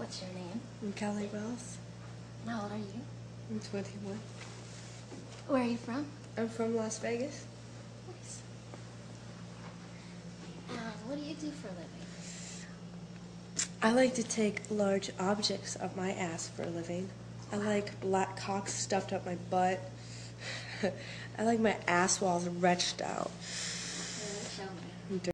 What's your name? I'm Callie Wells. And how old are you? I'm 21. Where are you from? I'm from Las Vegas. Nice. What do you do for a living? I like to take large objects up my ass for a living. I like black cocks stuffed up my butt. I like my ass walls retched out.